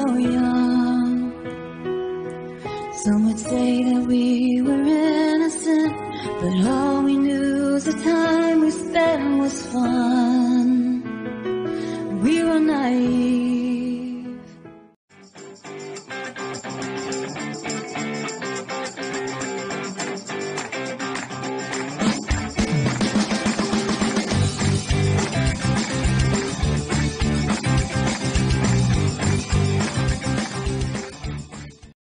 young. Some would say that we were innocent, but all we knew was the time we spent was fun. We were naive.